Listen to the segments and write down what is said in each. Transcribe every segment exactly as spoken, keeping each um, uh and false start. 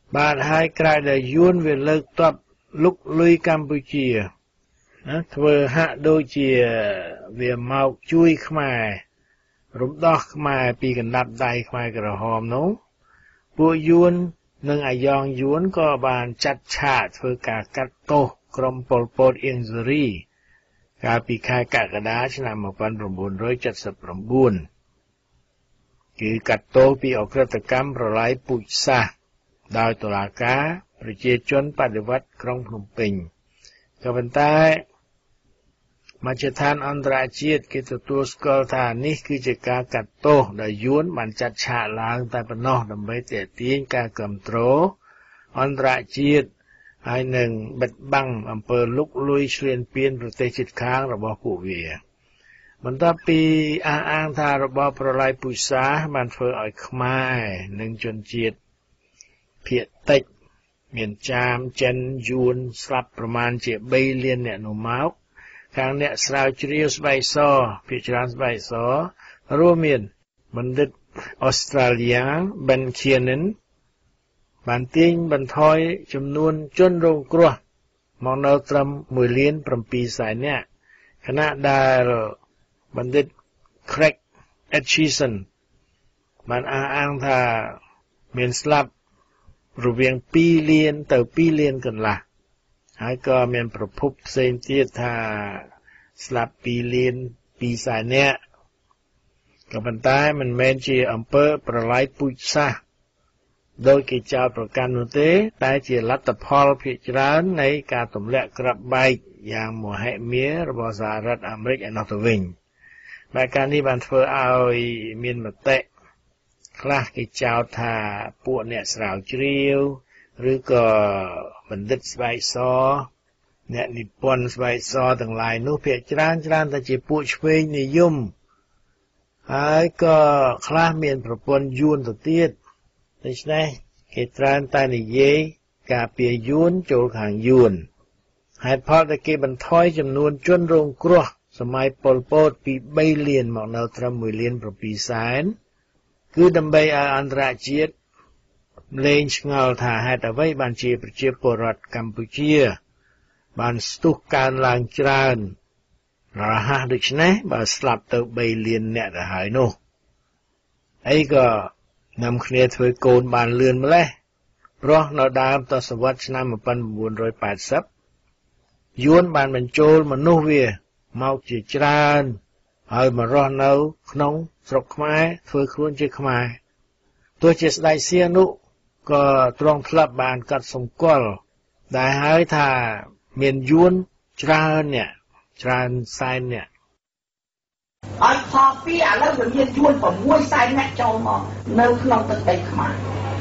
បានហើយក្រៅដែលយួនវាលើកទ័ពលុកលុយកម្ពុជាណាធ្វើហាក់ដូចជាវាមកជួយខ្មែររំដោះខ្មែរពីកណ្ដាប់ដៃខ្មែរក្រហមនោះពួកយួននិងអាយ៉ងយួនក៏បានចាត់ឆាកធ្វើការកាត់ទោសក្រុមប៉ុលពតអៀងសេរីកាលពីខែកក្កដាឆ្នាំmột nghìn chín trăm七十chínគឺកាត់ទោសពីអក្រិតកម្មប្រល័យពូជសាសន៍ដោយតុលាការប្រជាជនបដិវត្តក្រុងភ្នំពេញក៏ប៉ុន្តែមជ្ឈដ្ឋានអន្តរជាតិគេទទួលស្គាល់ថានេះគឺជាការកាត់ទោសដែលយួនបានចាត់ឆាកឡើងតែប៉ុណ្ណោះដើម្បីទាក់ទាញការគាំទ្រអន្តរជាតិហើយនឹងបិទបាំងអំពើលុកលុយឈ្លានពានប្រទេសជិតខាងរបស់ពួកវាបន្ទាប់ពីអះអាងថារបបប្រល័យពូជសាសន៍បានធ្វើឲ្យខ្មែរនិងជនជាតិភាគតិចមានចាមចិនយួនស្លាប់ប្រមាណជាបីលានអ្នកនោះមកខាងអ្នកស្រាវជ្រាវស្បែកសភាគច្រើនស្បែកសរួមមានបណ្ឌិតអូស្ត្រាលីយ៉ា Ben Kiernan បានទាញបន្ថយចំនួនជនរងគ្រោះមកនៅត្រឹមមួយលានប្រាំពីរសែននាក់ខណៈដែលបណ្ឌិត Craig Aitchison បានអះអាងថាមានស្លាប់រវាងពីរលានទៅពីរលានកន្លះហើយក៏មានប្រភពផ្សេងទៀតថាស្លាប់ពីរលានពីរសែននាក់ក៏ប៉ុន្តែមិនមែនជាអំពើប្រល័យពូជសាសន៍ដោយគេចោទប្រកាន់នោះទេតែជាលទ្ធផលភាគច្រើននៃការទម្លាក់គ្រាប់បែកយ៉ាងមហិមារបស់សហរដ្ឋអាមេរិកឯណោះទៅវិញបែបការនេះបានធ្វើឲ្យមានមតិខ្លះគេចោទថាពួកអ្នកស្រាវជ្រាវឬក៏បណ្ឌិតស្បែកសអ្នកនិពន្ធស្បែកសទាំងឡាយនោះភាគច្រើនច្រើនតែជាពួកឆ្វេងនិយមហើយក៏ខ្លះមានប្រព័ន្ធយួនទៅទៀតដូច្នេះគេច្រើនតែនិយាយការពារយួនចូលខាងយួនហេតុផលដែលគេបន្ថយចំនួនជនរងគ្រោះសម័យប៉ុលពតពីបីលានមកនៅត្រឹមមួយលានប្រាំពីរសែនគឺដើម្បីឲ្យអន្តរជាតិលែងឆ្ងល់ថាហេតុអ្វីបានជាប្រជាពលរដ្ឋកម្ពុជាបានស្ទុះកើនឡើងច្រើនរហ័សដូច្នេះបើស្លាប់ទៅបីលានអ្នកទៅហើយនោះអីក៏នាំគ្នាធ្វើកូនបានលឿនម្ល៉េះព្រោះនៅដើមទសវត្សរ៍ឆ្នាំmột nghìn chín trăm tám mươiយួនបានបញ្ចូលមនុស្សវាមកជាច្រើនហើយមករស់នៅក្នុងស្រុកខ្មែរធ្វើខ្លួនជាខ្មែរទោះជាស្ដេចសៀនុក៏ទ្រង់ធ្លាប់បានកត់សម្គាល់ដែលហើយថាមានយួនច្រើនអ្នកច្រើនសែនអ្នកហើយខពីឥឡូវវាមានយួន៦សែនអ្នកចូលមកនៅក្នុងទឹកដីខ្មែរ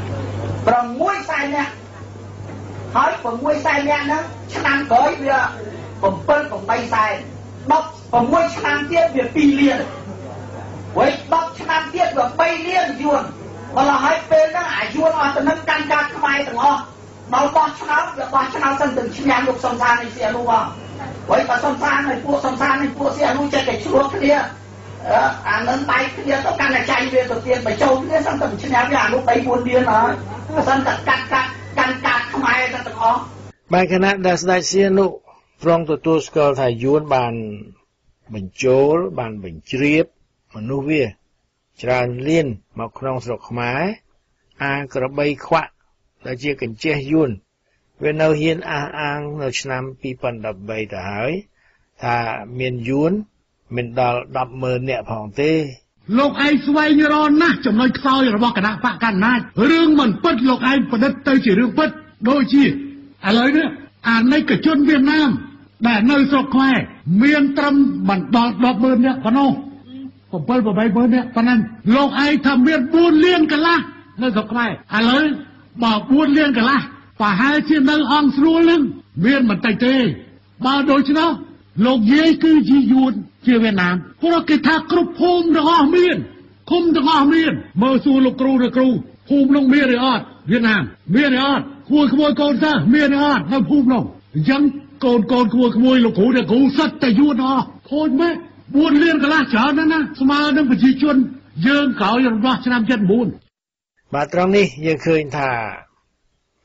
6សែនអ្នកហើយ6សែនអ្នកហ្នឹងឆ្នាំក្រោយវា7 8សែន16ឆ្នាំទៀតវាពីរលានហើយ10ឆ្នាំទៀតវាបីលានយួនមកដល់ហើយពេលហ្នឹងអាយួនអស់ទៅនឹងកាន់កាប់ខ្មែរទាំងអស់ដល់បោះឆ្នោតវាបោះឆ្នោតសិនទៅឈ្នះលោកសំសាននៃសៀនុបងហើយបើសំសានហើយពួកសំសានហើយពួកសៀនុចេះតែឆ្លោះគ្នាអានឹងបែកគ្នាទៅកាន់តែចាញ់វាទៅទៀតបញ្ចូលគ្នាសិនទៅឈ្នះវាអានោះបីបួនលានហើយសិនតែកាត់កាត់កាន់កាប់ខ្មែរទាំងអស់បែរខណៈដែលស្ដេចសៀនុទ្រង់ទទួលស្គាល់ថាយួនបានបញ្ចូលបានបញ្ជ្រាបមនុស្សវាច្រើនលានមកក្នុងស្រុកខ្មែរអាក្របីខ្វាក់ដែលជាកញ្ចេះយួនវានៅហ៊ានអះអាងនៅឆ្នាំពីរពាន់ដប់បីទៅហើយថាមានយួនមិនដល់ដប់ម៉ឺននាក់ផងទេលោកឯងស្វែងរកណាស់ចំណុចខ្សោយរបស់គណៈបកកណ្ដាលរឿងមិនពិតលោកឯងប្រឌិតទៅជារឿងពិតដូចជាឥឡូវនេះអាណិកជនវៀតណាមដែលនៅស្រុកខ្មែរមានត្រឹមមិនដល់ដប់ម៉ឺននាក់ប៉ុណ្ណោះ7 8ម៉ឺននាក់ប៉ុណ្ណឹងលោកឯងថាមានបួនលានកន្លះនៅស្រុកខ្មែរឥឡូវបើបួនលានកន្លះប្រហែលជានៅអង្គស្រួលនឹងមានមិនតិចទេបើដូច្នោះលោកយាយគឺជាយួនជាវៀតណាមព្រោះគេថាគ្រប់ភូមិទាំងអស់មានឃុំទាំងអស់មានមើលសួរលោកគ្រូឬគ្រូភូមិនោះមានឬអត់វៀតណាមមានឬអត់គួយក្មួយកូនសិស្សមានឬអត់នៅភូមិនោះអញ្ចឹងកូនកូនគួយក្មួយលោកគ្រូឬគ្រូសិតតែយួនអស់ខូចមែនបួនលានកន្លះច្រើនណាស់ណាស្មើនឹងប្រជាជនយើងក្រោយរំដោះឆ្នាំ칠십구 បាទត្រង់នេះយើងឃើញថា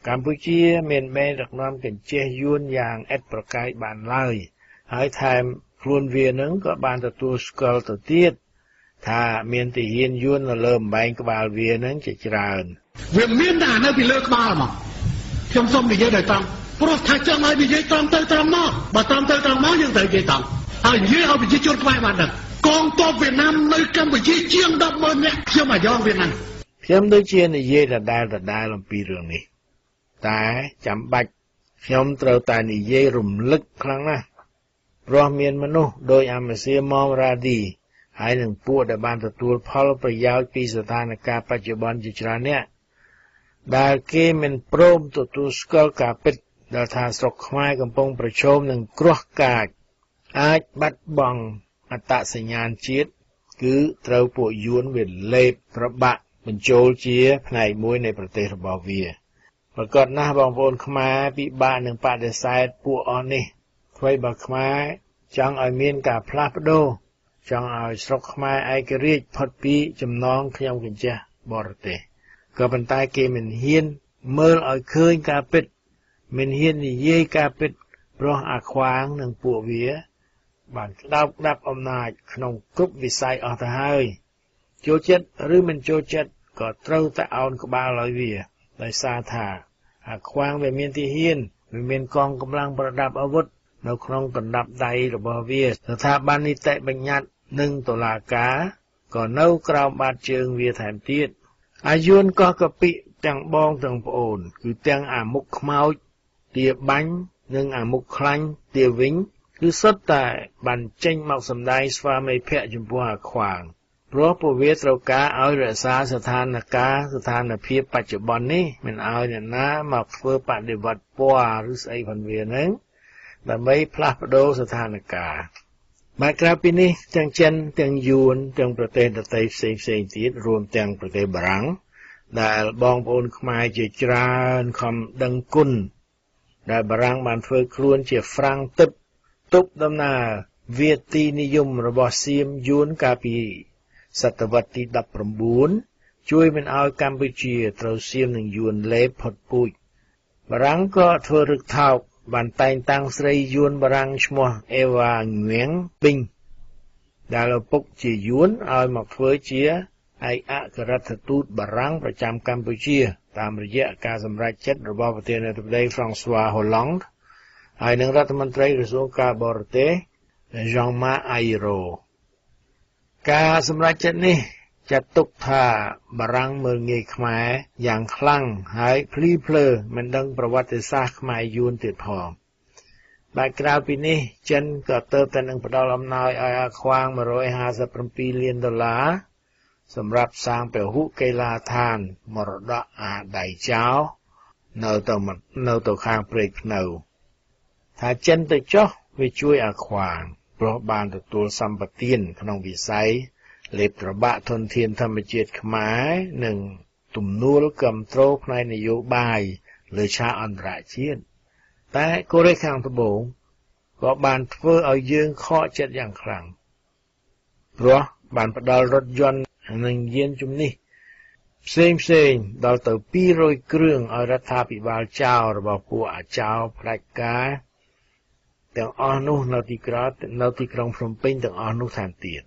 កម្ពុជាមានមេដឹកនាំកញ្ចេះយួនយ៉ាងឥតប្រកែកបានឡើយហើយថែមខ្លួនវានឹងក៏បានទទួលស្គាល់ទៅទៀតថាមានទាហានយួននៅលើអំបែងក្បាលវានឹងជាច្រើនវាមានតែនៅពីលើក្បាលមកខ្ញុំសូមនិយាយដោយត្រង់ព្រោះថាចង់ឲ្យនិយាយត្រង់ទៅត្រង់មកបើត្រង់ទៅត្រង់មកយើងត្រូវនិយាយត្រង់ហើយនិយាយឲ្យប្រជាជនខ្មែរបានដឹងកងទ័ពវៀតណាមនៅកម្ពុជាជាង ដប់ម៉ឺន នាក់ខ្ញុំអាយ៉ងវៀតណាមខ្ញុំដូចជានិយាយដដែលដដែលអំពីរឿងនេះតែចាំបាច់ខ្ញុំត្រូវតែនិយាយរំលឹកខ្លាំងណាស់ព្រោះមានមនុស្សដោយអាមេសៀម៉ងរ៉ាឌីហើយនឹងពួកដែលបានទទួលផលប្រយោជន៍ពីស្ថានភាពបច្ចុប្បន្នជាច្រើនអ្នកដែលគេមិនព្រមទទួលស្គាល់ការពិតដែលថាស្រុកខ្មែរកំពុងប្រឈមនឹងគ្រោះកាចអាចបាត់បង់អត្តសញ្ញាណជាតិគឺត្រូវពួកយួនវាលេបប្របាក់បញ្ចូលជាផ្នែកមួយនៃប្រទេសរបស់វាប្រកបណាស់បងប្អូនខ្មែរពិបាកនឹងបដិសេធពួកអស់នេះធ្វើបើខ្មែរចង់ឲ្យមានការផ្លាស់ប្ដូរចង់ឲ្យស្រុកខ្មែរឯករាជ្យផុតពីចំណងខ្ញុំកញ្ចេះបរទេសក៏ប៉ុន្តែគេមិនហ៊ានមើលឲ្យឃើញការពិតមិនហ៊ាននិយាយការពិតព្រោះអាខ្វាងនឹងពួកវាបានក្តោបក្តាប់អំណាចក្នុងគ្រប់វិស័យអស់ទៅហើយចូលចិត្តឬមិនចូលចិត្តក៏ត្រូវតែអោនក្បាលឲ្យវាដោយសារថាអាខ្វាងវាមានទាហានវាមានកងកម្លាំងប្រដាប់អាវុធនៅក្នុងកណ្ដាប់ដៃរបស់វាស្ថាប័ននីតិបញ្ញត្តិនិងតុលាការក៏នៅក្រោមបាតជើងវាថែមទៀតអាយួនកោះកពិទាំងបងទាំងប្អូនគឺទាំងអាមុខខ្មោចទាបាញ់និងអាមុខខ្លាញ់ទាវិញគឺសុទ្ធតែបានចេញមកសម្ដែងស្វាមីភក្តិចំពោះអាខ្វាងព្រោះពួកវាត្រូវការឲ្យរក្សាស្ថានភាពស្ថានភាពបច្ចុប្បន្ននេះមិនឲ្យអ្នកណាមកធ្វើបដិវត្តពណ៌ឬស្អីផងវានឹងដើម្បីផ្លាស់ប្ដូរស្ថានភាពមកក្រៅពីនេះទាំងចិនទាំងយួនទាំងប្រទេសដទៃផ្សេងផ្សេងទៀតរួមទាំងប្រទេសបារាំងដែលបងប្អូនខ្មែរជាច្រើនខំដឹងគុណដែលបារាំងបានធ្វើខ្លួនជាហ្វ្រាំងទឹកទប់ដំណើរវាទីនិយមរបស់សៀមយួនកាលពីសតវត្សទីដប់ប្រាំបួនជួយមិនឲ្យកម្ពុជាត្រូវសៀមនិងយួនលេបផុតពូជបារាំងក៏ធ្វើរឹកថោកបានតែងតាំងស្រីយួនបារាំងឈ្មោះអេវ៉ាងៀងពីងដែលឪពុកជាយួនឲ្យមកធ្វើជាឯកអគ្គរដ្ឋទូតបារាំងប្រចាំកម្ពុជាតាមរយៈការសម្រេចចិត្តរបស់ប្រធានាធិបតីហ្វ្រង់ស្វាហូឡង់ហើយនឹងរដ្ឋមន្ត្រីក្រសួងការបរទេសយ៉ងម៉ាអាយរ៉ូការសម្រេចចិត្តនេះចាត់ទុកថាបារាំងមើលងាយខ្មែរយ៉ាងខ្លាំងហើយភ្លីភ្លើមិនដឹងប្រវត្តិសាស្ត្រខ្មែរយួនទៀតផងបែបក្រៅពីនេះចិនក៏ទៅតែនឹងផ្ដល់អំណោយឲ្យអាខ្វាងmột trăm hai mươi bảyលានដុល្លារសម្រាប់សាងពហុកីឡាដ្ឋានមរតកអាដៃចោនៅទៅនៅទៅខាងព្រែកភ្នៅថាចិនទៅចុះវាជួយអាខ្វាងព្រោះបានទទួលសម្បទានក្នុងវិស័យលេបត្របាក់ធនធានធម្មជាតិខ្មែរនិងទំនួលគាំទ្រផ្នែកនយោបាយលើឆាកអន្តរជាតិតែកូរ៉េខាងត្បូងក៏បានធ្វើឲ្យយើងខកចិត្តយ៉ាងខ្លាំងព្រោះបានផ្ដល់រថយន្តនិងយានជំនិះផ្សេងផ្សេងដល់ទៅពីររយគ្រឿងឲ្យរដ្ឋាភិបាលចៅរបស់ពួកអាចៅផ្ដាច់ការទាំងអស់នោះនៅទីក្រុងនៅទីក្រុងភ្នំពេញទាំងអស់នោះថែមទៀត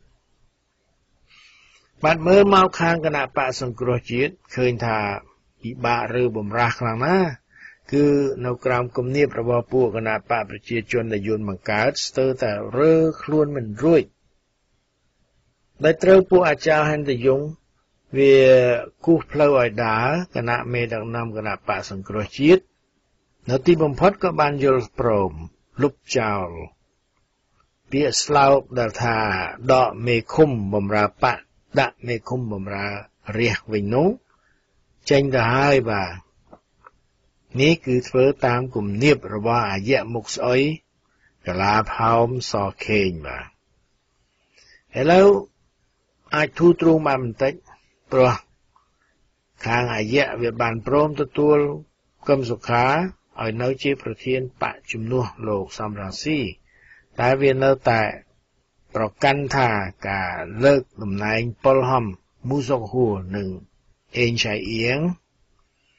បានមើលមកខាងគណៈបកសង្គ្រោះជាតិឃើញថាពិបាកឬបំរាស់ខ្លាំងណាស់គឺនៅក្រោមគំនាបរបស់ពួកគណៈបកប្រជាជនដែលយួនបង្កើតស្ទើរតែរើខ្លួនមិនរួចដែលត្រូវពួកអាចៅហិនតយងវាគូសផ្លូវឲ្យដើរគណៈមេដឹកនាំគណៈបកសង្គ្រោះជាតិនៅទីបំផុតក៏បានយល់ព្រមលុបចោលពាក្យស្លោកដែលថាដកមេឃុំបំរើបកដាក់មេឃុំបំរើរះវិញនោះចេញទៅហើយបាទនេះគឺធ្វើតាមគំនាបរបស់អាយៈមុខស្អុយកលាផោមសខេងបាទឥឡូវអាចធូរទ្រូងបានបន្តិចព្រោះខាងអាយៈវាបានព្រមទទួលកឹមសុខាឲ្យនៅជាប្រធានបកជំនួសលោកសំរងស៊ីតែវានៅតែប្រកាន់ថាការលើកតំណែងប៉ុលហំមូសុកហួរនិងអេងឆៃអៀង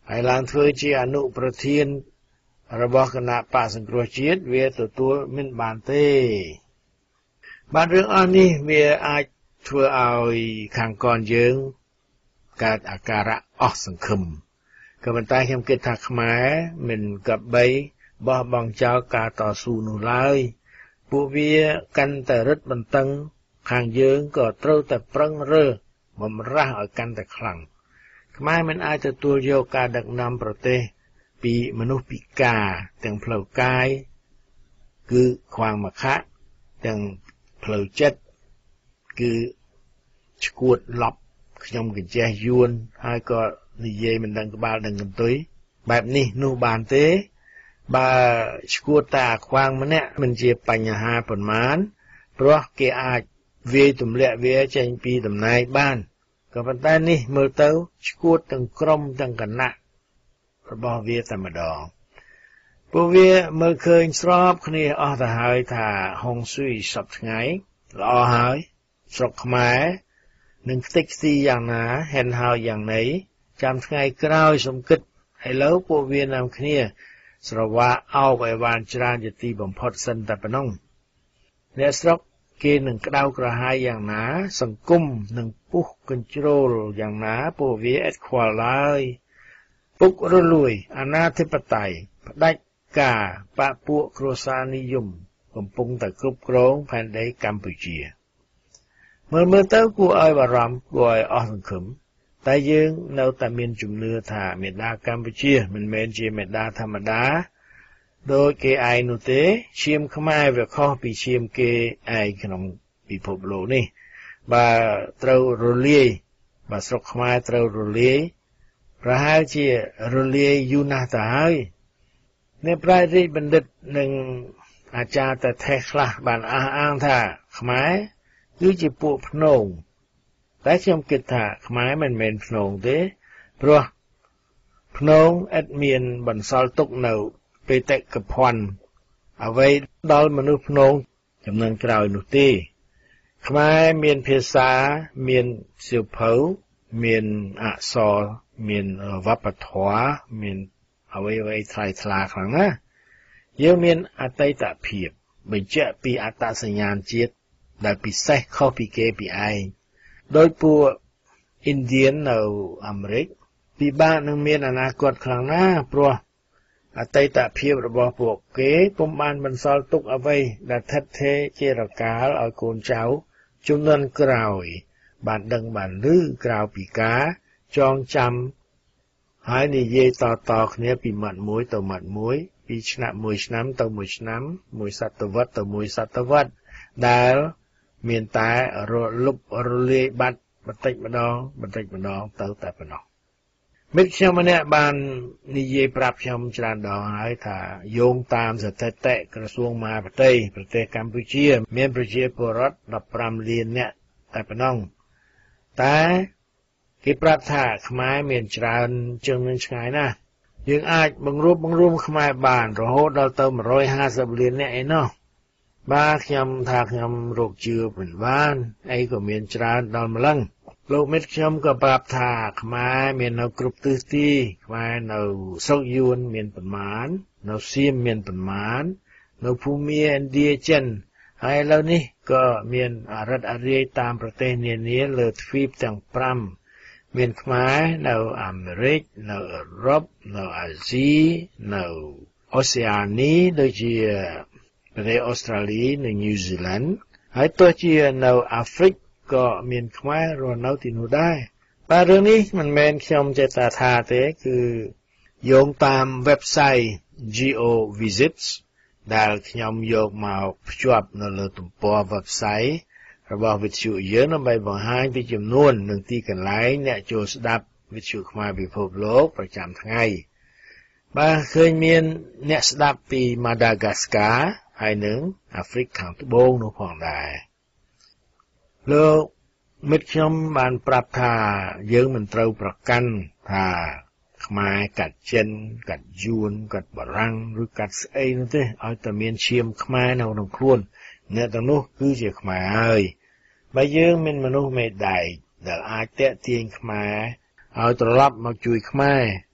ហើយឡើងធ្វើជាអនុប្រធានរបស់គណៈបក្សសង្គ្រោះជាតិវាទទួលមិនបានទេបានរឿងអស់នេះវាអាចធ្វើឲ្យខាងកនយើងកើតអាការៈអស់សង្ឃឹមក៏ប៉ុន្តែខ្ញុំគិតថាខ្មែរមិនក៏បីបោះបង់ចោលការតស៊ូនោះឡើយពួកវាកាន់តែរឹតបន្តឹងខាងយើងក៏ត្រូវតែប្រឹងរើបំរាស់ឲ្យកាន់តែខ្លាំងខ្មែរមិនអាចទទួលយកការដឹកនាំប្រទេសពីមនុស្សពិការទាំងផ្លូវកាយគឺខ្វាងមកខៈទាំងផ្លូវចិត្តគឺឈួតឡប់ខ្ញុំកញ្ចេះយួនហើយក៏និយាយមិនដឹងក្បាលដឹងកន្ទុយបែបនេះនោះបានទេបើឈួតតាខ្វាងម្នាក់មិនជាបញ្ហាប៉ុន្មានព្រោះគេអាចវាយទម្លាក់វាចេញពីតំណែងបានក៏ប៉ុន្តែនេះមើលទៅឈួតទាំងក្រុមទាំងគណៈរបស់វាតែម្ដងពួកវាមើលឃើញស្របគ្នាអស់ទៅហើយថាហុងស៊ុយសពថ្ងៃល្អហើយស្រុកខ្មែរនឹងខ្ទេចខ្ទីយ៉ាងណាហេនហើយយ៉ាងណីចាំថ្ងៃក្រោយសំគិតឥឡូវពួកវានាំគ្នាស្រវាអោបឲ្យបានច្រើនជាទីបំផុតសិនតែប៉ុណ្ណឹងអ្នកស្រុកគេនឹងក្តៅក្រហាយយ៉ាងណាសង្គមនឹងពុះកញ្ជ្រោលយ៉ាងណាពួកវាឥតខ្វល់ឡើយពុករលួយអាណាធិបតេយ្យផ្ដាច់ការបកពួកគ្រួសារនិយមកំពុងតែគ្រប់គ្រងផែនដីកម្ពុជាមើលមើលទៅគួរឲ្យបារម្ភគួរឲ្យអស់សង្ឃឹមតែយើងនៅតែមានជំនឿថាមេដាកម្ពុជាមិនមែនជាមេដាធម្មតាដោយគេឯងនោះទេឈាមខ្មែរវាខុសពីឈាមគេឯងក្នុងពិភពលោកនេះបើត្រូវរលាយបើស្រុកខ្មែរត្រូវរលាយប្រហែលជារលាយយូរណាស់ទៅហើយអ្នកប្រាជ្ញរាជបណ្ឌិតនិងអាចារ្យតែថេះខ្លះបានអះអាងថាខ្មែរគឺជាពួកភ្នងតែខ្ញុំគិតថាខ្មែរមិនមែនភ្នងទេព្រោះភ្នងឥតមានបន្សល់ទុកនៅបេតិកភណ្ឌអ្វីដល់មនុស្សភ្នងចំនួនក្រោយនោះទេខ្មែរមានភាសាមានសៀវភៅមានអក្សរមានវប្បធម៌មានអ្វីអ្វីថ្លៃថ្លាខ្លាំងណាស់យើងមានអតីតភាពបញ្ជាក់ពីអត្តសញ្ញាណជាតិដែលពិសេសខុសពីគេពីឯងដោយពួកឥណ្ឌានៅអាមេរិកពិបាកនឹងមានអនាគតខ្លាំងណាស់ព្រោះអតីតភាពរបស់ពួកគេពុំបានបន្សល់ទុកអ្វីដែលថិតថេរជារកាលឲ្យកូនចៅជំនាន់ក្រោយបានដឹងបានឮក្រៅពីការចងចាំហើយនិយាយតតគ្នាពីមាត់មួយទៅមាត់មួយពីឆ្នាំមួយឆ្នាំទៅមួយឆ្នាំមួយសតវត្សទៅមួយសតវត្សដែលមានតែរលុបរលាយបាត់បន្តិចម្ដងបន្តិចម្ដងទៅតែប៉ុណ្ណោះមិត្តខ្ញុំម្នាក់បាននិយាយប្រាប់ខ្ញុំច្រើនដងហើយថាយោងតាមស្ថិតិក្រសួងមហាផ្ទៃប្រទេសកម្ពុជាមានប្រជាពលរដ្ឋដប់ប្រាំលាននាក់តែប៉ុណ្ណោះតែគេប្រាប់ថាខ្មែរមានច្រើនជាងនឹងឆ្ងាយណាស់យើងអាចបង្រួបបង្រួមខ្មែរបានរហូតដល់ទៅmột trăm hai mươiលាននាក់ឯណោះបាទខ្ញុំថាខ្ញុំរកជឿមិនបានអីក៏មានច្រើនដល់ម្លឹងលោកមិត្តខ្ញុំក៏ប្រាប់ថាខ្មែរមាននៅគ្រប់ទិសទីខ្មែរនៅស្រុកយួនមានប៉ុន្មាននៅសៀមមានប៉ុន្មាននៅភូមាឥណ្ឌាចិនហើយឥឡូវនេះក៏មានអរិទ្ធអរាយតាមប្រទេសនានាលើទ្វីបទាំងfiveមានខ្មែរនៅអាមេរិកនៅអឺរ៉ុបនៅអាស៊ីនៅអូសេអានីដូចជាប្រទេសអូស្ត្រាលីនិងញូហ្សេឡង់ហើយទោះជានៅអាហ្វ្រិកក៏មានខ្មែររស់នៅទីនោះដែរតែរឿងនេះមិនមែនខ្ញុំចេះតែថាទេគឺយោងតាម website GeoVisits ដែលខ្ញុំយកមកភ្ជាប់នៅលើទំព័រ website របស់វិទ្យុយើងដើម្បីបង្ហាញពីចំនួននិងទីកន្លែងអ្នកចូលស្ដាប់វិទ្យុខ្មែរពិភពលោកប្រចាំថ្ងៃបាទឃើញមានអ្នកស្ដាប់ពី Madagascar ហើយនិងអាហ្វ្រិកខាងត្បូងនោះផងដែរលោកមិត្តខ្ញុំបានប្រាប់ថាយើងមិនត្រូវប្រកាន់ថាខ្មែរកាត់ចិនកាត់យួនកាត់បារាំងឬកាត់ស្អីនោះទេឲ្យតែមានឈាមខ្មែរនៅក្នុងខ្លួនអ្នកទាំងនោះគឺជាខ្មែរហើយបើយើងមានមនុស្សមេដែកដែលអាចតាក់ទាញខ្មែរឲ្យត្រឡប់មកជួយខ្មែរ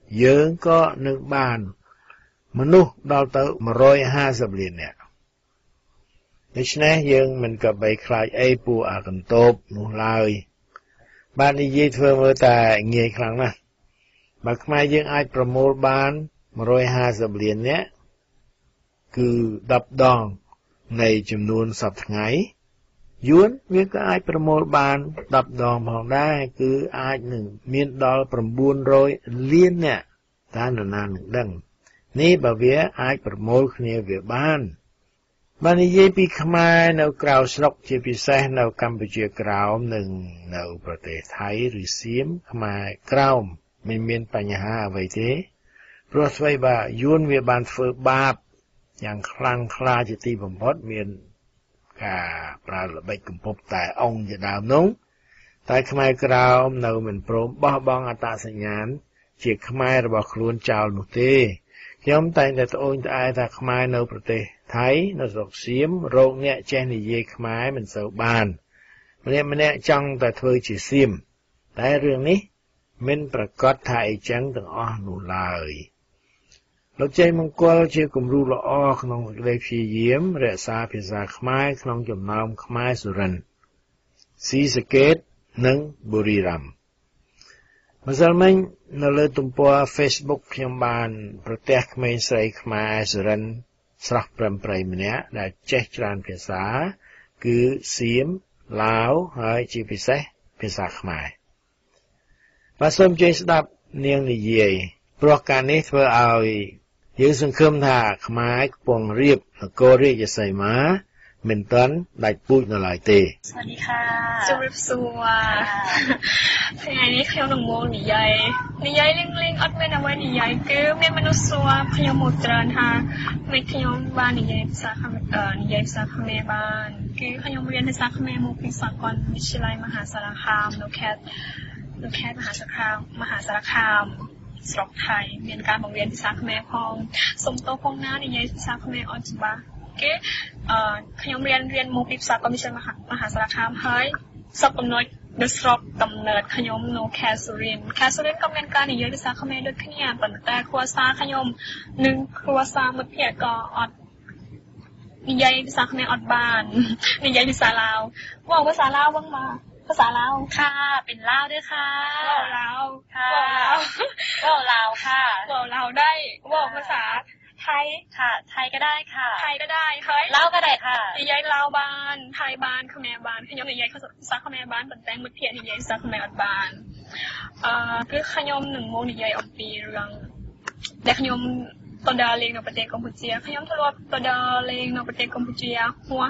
យើងក៏នឹងបានមនុស្សដល់ទៅmột trăm hai mươiលាននាក់ដូច្នេះយើងមិនក៏បីខ្លាចអីពួកអាកន្តោបនោះឡើយបាននិយាយធ្វើមើលតែងាយខ្លាំងណាស់បើខ្មែរយើងអាចប្រមូលបានmột trăm hai mươiលាននាក់គឺដប់ដងនៃចំនួនសប្តាហ៍ថ្ងៃយួនវាក៏អាចប្រមូលបានដប់ដងផងដែរគឺអាចនឹងមានដល់九trămលាននាក់តើនរណានឹងដឹងនេះបើវាអាចប្រមូលគ្នាវាបានបាននិយាយពីខ្មែរនៅក្រៅស្រុកជាពិសេសនៅកម្ពុជាក្រោមនិងនៅប្រទេសថៃឬសៀមខ្មែរក្រោមមិនមានបញ្ហាអ្វីទេព្រោះស្វ័យបើយួនវាបានធ្វើបាបយ៉ាងខ្លាំងក្លាជាទីបំផុតមានការប្រើល្បិចកំពប់តែអង្គជាដើមនោះតែខ្មែរក្រោមនៅមិនព្រមបោះបង់អត្តសញ្ញាណជាខ្មែររបស់ខ្លួនចោលនោះទេខ្ញុំតែងតែត្អូញត្អែថាខ្មែរនៅប្រទេសថៃនៅស្រុកសៀមរោគអ្នកចេះនិយាយខ្មែរមិនសូវបានម្នាក់ម្នាក់ចង់តែធ្វើជាសៀមតែរឿងនេះមិនប្រកាសថាអីចឹងទាំងអស់នោះឡើយលោកជ័យមង្គលជាគំរូល្អក្នុងសេចក្តីព្យាយាមរក្សាភាសាខ្មែរក្នុងចំណោមខ្មែរសុរិន្ទស៊ីសកេតនិងបុរីรัมย์ម្សិលមិញនៅលើទំព័រ Facebook ខ្ញុំបានប្រទះក្មេងស្រីខ្មែរសុរិន្ទស្រស់ព្រឹមព្រៃម្នាក់ដែលចេះច្រើនភាសាគឺសៀមឡាវហើយជាពិសេសភាសាខ្មែរបាទសូមជួយស្ដាប់នាងនិយាយព្រោះការនេះធ្វើឲ្យយើងសង្ឃឹមថាខ្មែរកំពុងរៀបនគររាជសីមាមិនទាន់ដាច់ពូជនៅឡើយទេสวัสดีค่ะជម្រាបសួរថ្ងៃនេះខ្ញុំនឹងមកនិយាយនិយាយលេងលេងអត់មានអ្វីនិយាយគឺមានមនុស្សសួរខ្ញុំមកច្រើនថាមិនខ្ញុំបាននិយាយភាសាខ្មែរនិយាយភាសាខ្មែរបានគឺខ្ញុំរៀនភាសាខ្មែរមកពីសាកលវិទ្យាល័យមហាសារខាមនៅខេត្តនៅខេត្តមហាសារខាមមហាសារខាមស្រុកថៃមានការបង្រៀនភាសាខ្មែរផងសុំទោសផងណានិយាយភាសាខ្មែរអត់ច្បាស់គេអឺខ្ញុំរៀនរៀនមកពីភាសាកុម្មុយនីសមហាសារខាមហើយសពកំណត់នៅស្រុកកំណើតខ្ញុំនៅខេត្តសុរិន្ទខេត្តសុរិន្ទក៏មានការនិយាយភាសាខ្មែរដូចគ្នាប៉ុន្តែគ្រួសារខ្ញុំនិងគ្រួសារមិត្តភ័ក្តិក៏អត់និយាយភាសាខ្មែរអត់បាននិយាយភាសាឡាវបងភាសាឡាវបងមកภาษาลาวค่ะเป็นลาวด้วยค่ะบอกลาวค่ะบอกลาวค่ะบอกลาวได้บอกภาษาไทยค่ะไทยก็ได้ค่ะไทยก็ได้เฮ้ยลาวก็ได้ค่ะនិយាយลาวបានไทยបានខ្មែរបានខ្ញុំនិយាយភាសាខ្មែរបានប៉ុន្តែមិត្តភ័ក្តិនិយាយភាសាខ្មែរអត់បានអឺគឺខ្ញុំនឹងមកនិយាយអំពីរឿងដែលខ្ញុំទៅដើរលេងនៅប្រទេសកម្ពុជាខ្ញុំធ្លាប់ទៅដើរលេងនៅប្រទេសកម្ពុជាហួស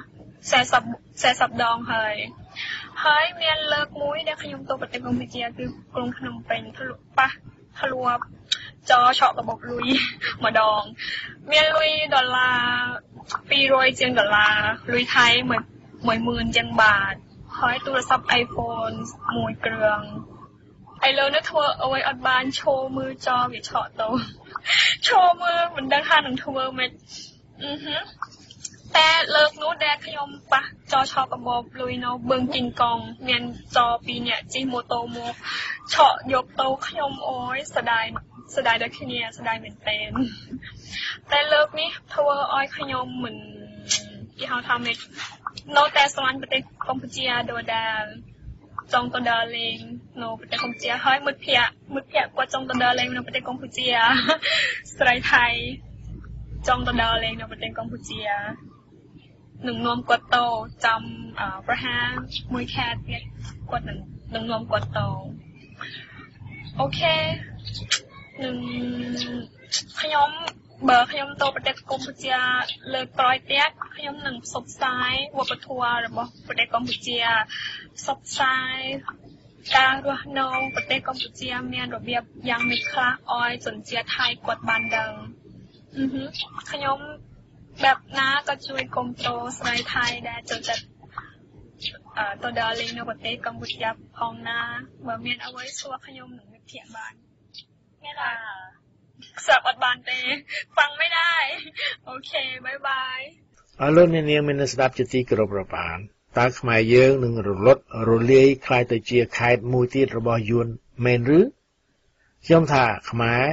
40 40ដងហើយហើយមានលើកមួយដែលខ្ញុំទៅប្រទេសកម្ពុជាគឺក្រុងភ្នំពេញធ្លាប់ប៉ះធ្លាប់ចោឆក់កាបូបលុយម្ដងមានលុយដុល្លារពីររយជាងដុល្លារលុយថៃមួយម៉ឺនជាងបាតហើយទូរស័ព្ទ iPhone មួយគ្រឿងឥឡូវនេះធ្វើអ្វីអត់បានឈោមើលចោវាឆក់ទៅឈោមើលមិនដឹងថានឹងធ្វើម៉េចអឺហឺតែលើកនោះដែលខ្ញុំប៉ះចោឆក់កាបូបលុយនៅបឹងជីងកងមានចោពីរនាក់ជិះម៉ូតូមកឆក់យកទៅខ្ញុំអូយស្ដាយស្ដាយដូចគ្នាស្ដាយមែនទែនតែលើកនេះធ្វើឲ្យខ្ញុំមិនគេហៅថាម៉េចនៅតែស្រឡាញ់ប្រទេសកម្ពុជាដូចដែលចង់ទៅដើរលេងនៅប្រទេសកម្ពុជាហើយមិត្តភ័ក្តិមិត្តភ័ក្តិគាត់ចង់ទៅដើរលេងនៅប្រទេសកម្ពុជាស្រីថៃចង់ទៅដើរលេងនៅប្រទេសកម្ពុជានឹងនាំគាត់ទៅចាំប្រហែលមួយខែទៀតគាត់នឹងនឹងនាំគាត់ទៅអូខេនឹងខ្ញុំបើខ្ញុំទៅប្រទេសកម្ពុជាលើកក្រោយទៀតខ្ញុំនឹងផ្សព្វផ្សាយវប្បធម៌របស់ប្រទេសកម្ពុជាផ្សព្វផ្សាយការរស់នៅប្រទេសកម្ពុជាមានរបៀបយ៉ាងម៉េចខ្លះឲ្យជនជាតិថៃគាត់បានដឹងអឺហឺខ្ញុំបែបណាក៏ជួយគ្រប់គ្រងស្រីថៃដែលចូលចិត្តអឺទៅដល់លេងនៅប្រទេសកម្ពុជាផងណាបើមានអ្វីសួរខ្ញុំនឹងវិភាគបានមានឡាស្រាប់អត់បានទេฟังไม่ได้អូខេបាយបាយអរលោកអ្នកនាងមានស្ដាប់ជាទីគោរពរាប់អានតើខ្មែរយើងនឹងរលត់រលាយខ្លាយទៅជាខេត្តមួយទៀតរបស់យួនមែនឬខ្ញុំថាខ្មែរ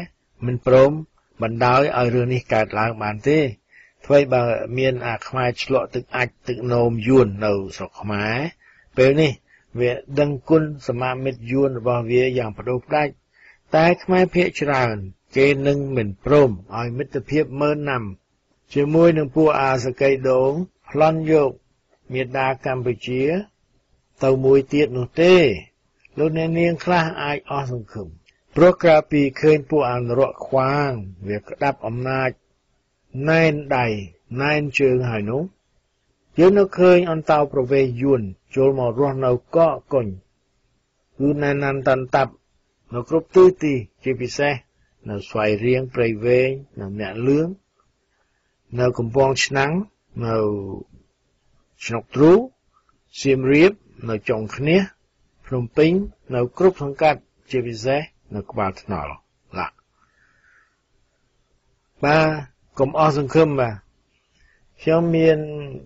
មិនព្រមបណ្ដោយឲ្យរឿងនេះកើតឡើងបានទេអ្វីបើមានអាខ្មែរឆ្លក់ទឹកអាចទឹកនោមយួននៅស្រុកខ្មែរពេលនេះវាដឹងគុណសមាមិត្តយួនរបស់វាយ៉ាងបដូរផ្ដាច់តែខ្មែរភាគច្រើនគេនឹងមិនព្រមឲ្យមិត្តភាពម៉ឺនណាំជាមួយនឹងពួកអាសកៃដូងប្លន់យកមេដាកម្ពុជាទៅមួយទៀតនោះទេលោកអ្នកនាងខ្លះអាចអស់សង្ឃឹមព្រោះក្រៅពីឃើញពួកអនុរៈខ្វាងវាក្តាប់អំណាចណែនដៃណែនជើងហើយនោះយើងនៅឃើញអន្តោប្រវេសន៍យួនចូលមករស់នៅកកកុញគឺណែនណាន់តាន់តាប់នៅគ្រប់ទិសទីជាពិសេសនៅស្វាយរៀងព្រៃវែងនៅអ្នកលឿងនៅកំពង់ឆ្នាំងនៅស្នុកទ្រូសៀមរាបនៅចុងឃ្នះភ្នំពេញនៅគ្រប់សង្កាត់ជាពិសេសនៅក្បាលថ្នល់ឡាបាទកុំអស់សង្ឃឹមបាទខ្ញុំមាន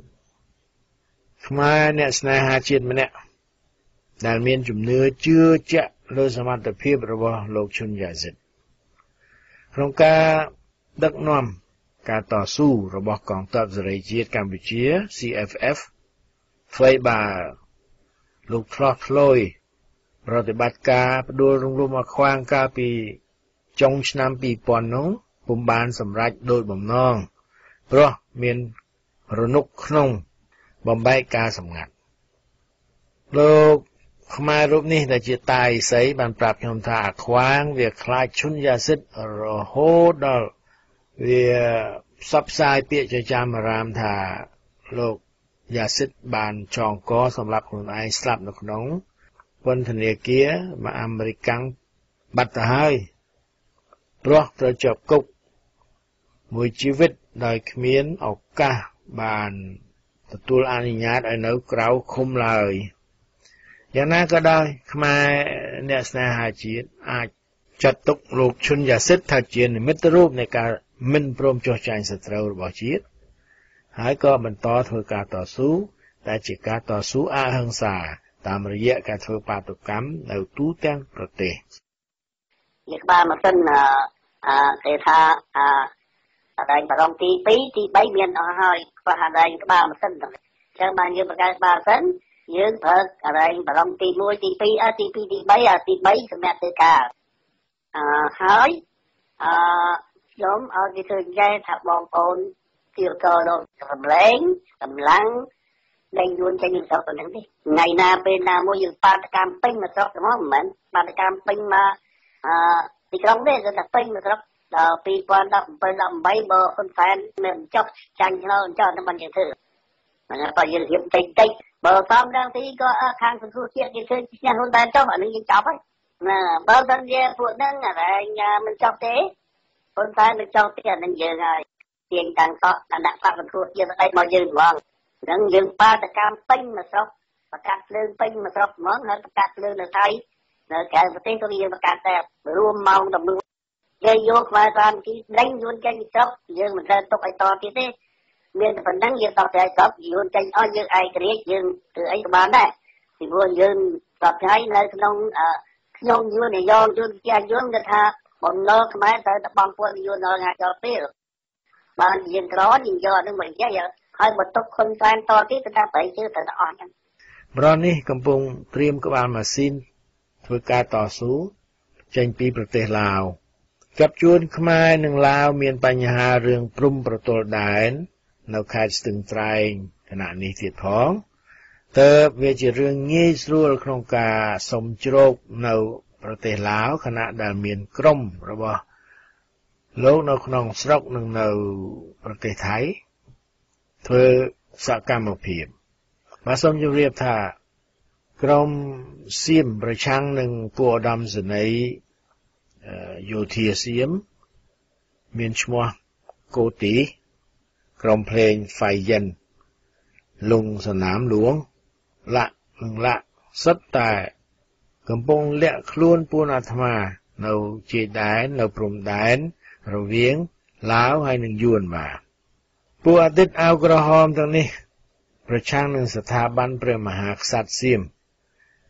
ខ្មែរអ្នកស្នេហាជាតិម្នាក់ដែលមានជំនឿជឿជាក់លើសមត្ថភាពរបស់លោកឈុនយ៉ាស៊ីតក្នុងការដឹកនាំការតស៊ូរបស់កងទ័ពសេរីជាតិកម្ពុជា C F F អ្វីបើលោកឆ្លោះឆ្លយប្រតិបត្តិការបដិរំលំអខ្វាងកាលពីចុងឆ្នាំពីរពាន់នោះពុំបានសម្រេចដោយបំណងព្រោះមានរនុកក្នុងបំបែកការសម្ងាត់លោកខ្មែររូបនេះដែលជាតាឥសីបានប្រាប់ខ្ញុំថាអាខ្វាងវាខ្លាចឈុនយ៉ាស៊ីតរហូតដល់វាផ្សព្វផ្សាយពាក្យចចាមអារាមថាលោកយ៉ាស៊ីតបានចងកសម្រាប់ខ្លួនឯងស្លាប់នៅក្នុងពន្ធនាគារមកអាមេរិកបាត់ទៅហើយព្រោះត្រូវជាប់គុកមួយជីវិតដោយគ្មានឱកាសបានទទួលអនុញ្ញាតឲ្យនៅក្រៅឃុំឡើយយ៉ាងណាក៏ដោយខ្មែរអ្នកស្នេហាជាតិអាចចាត់ទុកលោកឈុនយ៉ាស៊ីតថាជានិមិត្តរូបនៃការមិនព្រមចុះចាញ់សត្រូវរបស់ជាតិហើយក៏បន្តធ្វើការតស៊ូតែជាការតស៊ូអហិង្សាតាមរយៈការធ្វើបាតុកម្មនៅទូទាំងប្រទេសនេះក្បាលម៉ាស៊ីនអឺគេថាអឺអដែងបរងទីពីរទីបីមានអស់ហើយខ្វះអដែងក្បាលម៉ាស៊ីនហ្នឹងអញ្ចឹងបានយើងបង្កើតក្បាលម៉ាស៊ីនយើងប្រើអដែងបរងទីមួយទីពីរអទីពីរទីបីអាទីបីសម្រាប់ធ្វើការអឺហើយអឺខ្ញុំឲ្យគេធ្វើចែកថាបងប្អូនជាកោដល់សម្លេងកម្លាំងលែងយួនចេញពីស្រុកទៅហ្នឹងទេថ្ងៃណាពេលណាមួយយើងបាតកម្មពេញមកស្រុកហ្មងមិនមែនបាតកម្មពេញមកអឺទីក្រុងទេគឺថាពេញមកស្រុកដល់ពីរពាន់ដប់bảyដប់៨បើហ៊ុនសែនមិនចុះចាញ់ឆ្នោតចុះតែមិនយើងធ្វើហ្នឹងបើយើងរៀបតិចតិចបើសំដល់ទីក៏ខាងសង្គ្រោះជាតិគេធ្វើឈ្នះហ៊ុនសែនចុះអានេះយើងចប់ហើយណាបើមិនជាពួកហ្នឹងអាមិនចុះទេហ៊ុនសែនមិនចុះទេអានឹងយើងហើយទាញតាំងតក់ដាក់បាក់សង្គ្រោះជាតិស្អីមកយើងហ្មងហ្នឹងយើងបាតកម្មពេញមកស្រុកប្រកាសភ្លើងពេញមកស្រុកហ្មងហើយប្រកាសភ្លើងនៅថៃនៅក្រៅប្រទេសក៏យើងប្រកាសតែរួមម៉ោងដំណួរយើងយកខ្មែរតាមទីដេញយួនចេញពីស្រុកយើងមិនត្រូវទុកឲ្យតទៀតទេមានតែប៉ុណ្្នឹងយើងតបតែស្រុកយួនចេញអស់យើងឯករាជ្យយើងធ្វើអីក៏បានដែរពីព្រោះយើងតបតែនៅក្នុងខ្ញុំយួននិយមយួនជាយួនគេថាបំណុលខ្មែរត្រូវតែបងពួកយួនដល់ថ្ងៃចូលពេលបានយើងក្រយើងយកនឹងមកនិយាយហើយបើទុកខុនសែនតទៀតទៅថាប្រៃជឿទៅអស់ហ្នឹងប្រហែលនេះកំពុងត្រៀមក្បាលម៉ាស៊ីនធ្វើការតស៊ូចេញពីប្រទេសឡាវចាប់ជួនខ្មែរនិងឡាវមានបញ្ហារឿងព្រំប្រទល់ដែននៅខេត្តស្ទឹងត្រែងគណៈនេះទៀតផងតើវាជារឿងងាយស្រួលក្នុងការសុំជ្រោកនៅប្រទេសឡាវខណៈដែលមានក្រុមរបស់លោកនៅក្នុងស្រុកនិងនៅប្រទេសថៃធ្វើសកម្មភាពបាទសូមជម្រាបថាក្រុមសៀមប្រឆាំងនឹងពួកឧត្តមសេនីយ៍យោធាសៀមមានឈ្មោះកូទីក្រុមភ្លេងហ្វៃយិនលងសនាមលួងលាក់នឹងលាក់សិតតែកំពុងលាក់ខ្លួនពួនអាត្មានៅជាដែននៅព្រំដែនរវាងឡាវហើយនិងយួនបាទពួកអតីតអាវក្រហមទាំងនេះប្រឆាំងនឹងស្ថាប័នព្រះមហាក្សត្រសៀម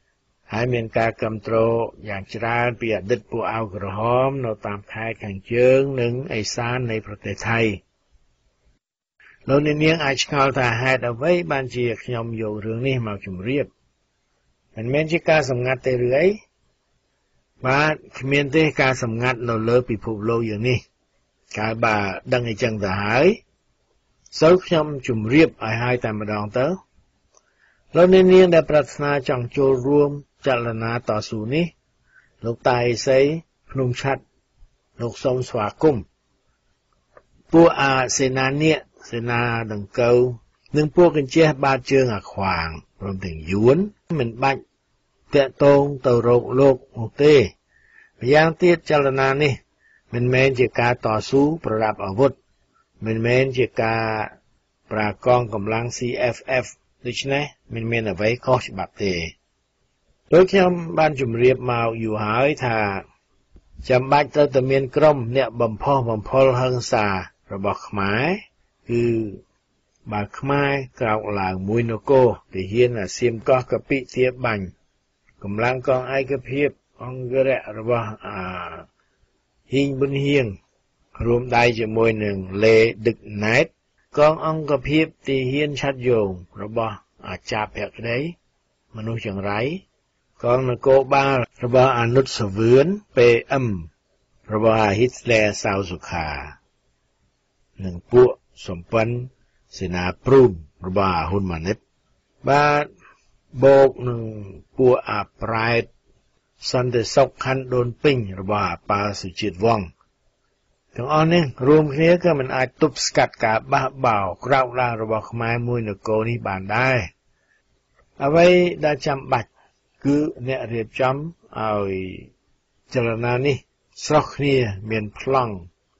ហើយមានការគ្រប់គ្រងយ៉ាងច្រើនពីអតីតពួកអាវក្រហមនៅតាមខេត្តខាងជើងនិងឦសាននៃប្រទេសថៃលោកអ្នកនាងអាចឆ្ងល់ថាហេតុអ្វីបានជាខ្ញុំយករឿងនេះមកជម្រាបមិនមែនជាការសម្ងាត់ទេឬអីបាទគ្មានទេការសម្ងាត់នៅលើពិភពលោកយ៉ាងនេះកាលបើដឹងអីចឹងទៅហើយសូវខ្ញុំជម្រាបឲ្យហើយតែម្ដងទៅលោកអ្នកនាងដែលប្រាថ្នាចង់ចូលរួមចលនាតស៊ូនេះលោកតាអេសីភ្នំឆាត់លោកសូមស្វាគមន៍ពួកអាសេនានាគសេនាដង្កូវនិងពួកកញ្ចេះបាតជើងអាខ្វាងព្រមទាំងយួនមិនបាច់តាក់ទងទៅរកលោកនោះទេម្យ៉ាងទៀតចលនានេះមិនមែនជាការតស៊ូប្រដាប់អាវុធមិនមែនជាការប្រាកងកម្លាំង C F F ដូច្នេះមិនមានអ្វីខុសច្បាប់ទេដូចខ្ញុំបានជម្រាបមកយូរហើយថាចាំបាច់ត្រូវតែមានក្រុមអ្នកបំផុសបំផុលហិង្សារបស់ខ្មែរគឺបើខ្មែរក្រោកឡើងមួយនគរទាហានអាសៀមកោះកពិទាបាញ់កម្លាំងកងឯកភាពអង្គរៈរបស់អាហ៊ីងប៊ុនហៀងរួមដៃជាមួយនឹងលេដឹកណែតកងអង្គភាពទាហានឆាត់យងរបស់អាចារ្យភក្តីមនុស្សចង្រៃកងនគរបាលរបស់អនុតសវឿន P M របស់ហ៊ីតឡែសៅសុខានិងពួកសំពិនសេនាព្រូមរបស់ហ៊ុនម៉ាណិតបាទបូកនឹងពួកអាប្រែតសន្តិសុខខណ្ឌដូនពេញរបស់អាប៉ាសុជាតិវង្សទាំងអស់នេះរួមគ្នាក៏មិនអាចទប់ស្កាត់ការបះបោរក្រោកឡើងរបស់ខ្មែរមួយនគរនេះបានដែរអ្វីដែលចាំបាច់គឺអ្នករៀបចំឲ្យចលនានេះស្រោះគ្នាមានប្លង់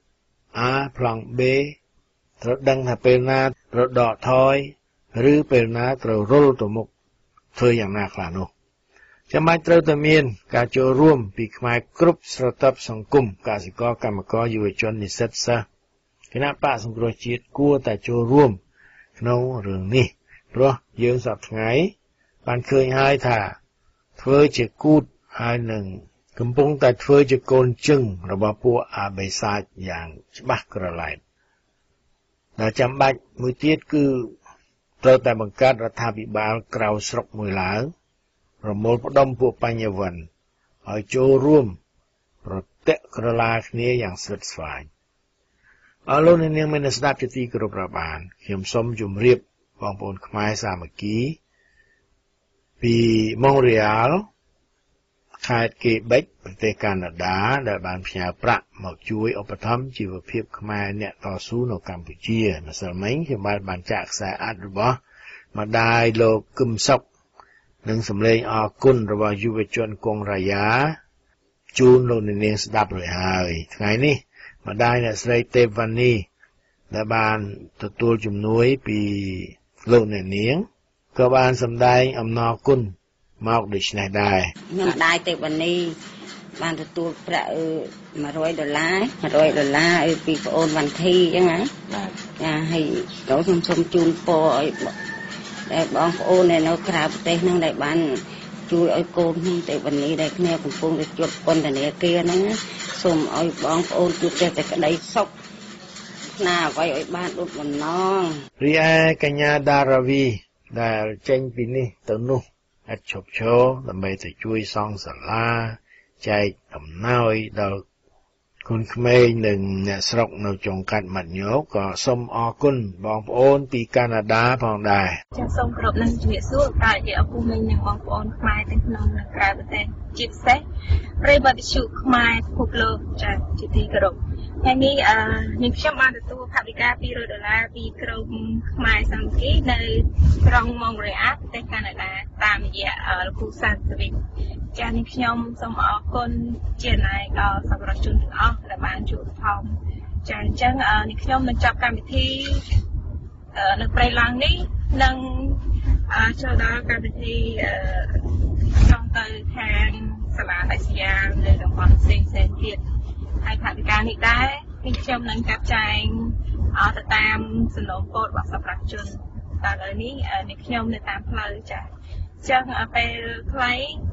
A ប្លង់ B ត្រូវដឹងថាពេលណាត្រូវដកថយឬពេលណាត្រូវរុលទៅមុខធ្វើយ៉ាងណាខ្លះនោះចាំបាច់ត្រូវតែមានការចូលរួមពីខ្មែរគ្រប់ស្រទាប់សង្គមកសិករកម្មករយុវជននិស្សិតសិស្សគណៈបកសង្គ្រោះជាតិគួរតែចូលរួមក្នុងរឿងនេះព្រោះយើងសប្តាហ៍ថ្ងៃបានឃើញហើយថាធ្វើជាគូតហើយនឹងកំពុងតែធ្វើជាកូនជឹងរបស់ពួកអាបិសាចយ៉ាងច្បាស់ក្រឡែតដែលចាំបាច់មួយទៀតគឺត្រូវតែបង្កើតរដ្ឋាភិបាលក្រៅស្រុកមួយឡើងប្រមូលផ្ដុំពួកបញ្ញវន្តឲ្យចូលរួមប្រតិក្រឡាគ្នាយ៉ាងស្វិតស្វាញអរលោកអ្នកនាងមានស្ដាប់ជាទីគោរពរាប់អានខ្ញុំសូមជម្រាបបងប្អូនខ្មែរសាមគ្គីពីម៉ុងរ៉េអាល់ខេត្តកេបិចប្រទេសកាណាដាដែលបានផ្ញើប្រាក់មកជួយឧបត្ថម្ភជីវភាពខ្មែរអ្នកតស៊ូនៅកម្ពុជាម្សិលមិញខ្ញុំបានបានចាក់ខ្សែអាត់របស់ម្ដាយលោកគឹមសុកនិងសម្លេងអរគុណរបស់យុវជនកុងរាយាជូនលោកអ្នកនាងស្ដាប់រួចហើយថ្ងៃនេះម្ដាយអ្នកស្រីទេវវណ្ណីដែលបានទទួលជំនួយពីលោកអ្នកនាងក៏បានសម្ដែងអំណរគុណមកដូចនេះដែរខ្ញុំម្ដាយទេវវណ្ណីបានទទួលប្រាក់មួយរយដុល្លារមួយរយដុល្លារពីប្អូនវណ្ណធីអញ្ចឹងណាបាទចាហើយដល់ខ្ញុំសូមជូនពរឲ្យដែលបងប្អូននៅក្រៅប្រទេសហ្នឹងដែលបានជួយឲ្យកូនខ្ញុំទេវវណ្ណីដែលគ្នាកំពុងតែជាប់ពន្ធនាគារហ្នឹងសូមឲ្យបងប្អូនជួបតែក្តីសុខណាអ្វីឲ្យបានដូចបំណងរីឯកញ្ញាដារាវីដែលចេញពីនេះទៅនោះឥតឈប់ឈរដើម្បីទៅជួយសង់សាលាចែកអំណោយដល់គុណក្មេងនិងអ្នកស្រុកនៅចុងកាត់ម៉ាត់ញោក៏សូមអរគុណបងប្អូនពីកាណាដាផងដែរចាសសូមគោរពនឹងជំរាបសួរតាជាអពុះមីងនិងបងប្អូនខ្មែរទាំងក្នុងនិងក្រៅប្រទេសជាពិសេសប្រិយមិត្តវិទ្យុខ្មែរពិភពលោកចាសជាទីគោរពថ្ងៃនេះអឺនាងខ្ញុំបានទទួលថវិកាពីររយដុល្លារពីក្រុមខ្មែរសាមគ្គីនៅក្រុងម៉ុងរ៉េអាល់ប្រទេសកាណាដាតាមរយៈលោកគ្រូសាស្ត្រវិទ្យាចា៎នាងខ្ញុំសូមអរគុណជាណាយដល់សប្បុរសជនទាំងអស់ដែលបានជួយឧបត្ថម្ភចា៎អញ្ចឹងនាងខ្ញុំបញ្ចប់កម្មវិធីនៅព្រៃឡង់នេះនឹងចូលដល់កម្មវិធីចង់ទៅខាងសាលាដាច់ស្រយាលនៅតំបន់ផ្សេងផ្សេងទៀតហើយថវិកានេះដែរនាងខ្ញុំនឹងកាត់ចែងទៅតាមសំណូមពររបស់សប្បុរសជនតែឥឡូវនេះនាងខ្ញុំនៅតាមផ្លូវចា៎អញ្ចឹងពេលខ្លី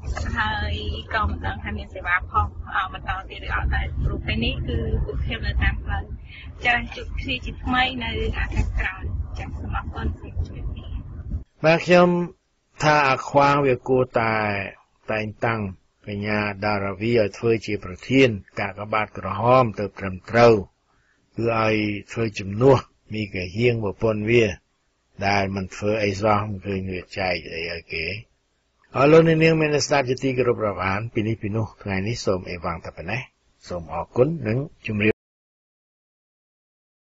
ហើយក៏មិនដឹងថាមានសេវាផងបន្តទៀតឬអត់ដែរព្រោះពេលនេះគឺពួកខ្ញុំនៅតាមផ្លូវចាជួបគ្នាជាថ្មីនៅខាងក្រៅចាសូមអរគុណសូមជួយគ្នាបាទខ្ញុំថាអាខ្វាងវាគួរតែតែងតាំងកញ្ញាដារាវីឲ្យធ្វើជាប្រធានកាកបាទក្រហមទៅត្រឹមត្រូវគឺឲ្យធ្វើជំនួសមីកាហៀងប្រពន្ធវាដែលមិនធ្វើអីសោះមិនឃើញវាចែកអីឲ្យគេអរលោកនាងមានស្ដាប់ជាទីគោរពរាប់អានពីនេះពីនោះថ្ងៃនេះសូមអេវ៉ាំងតែប៉ុណ្ណេះសូមអរគុណនិងជម្រាប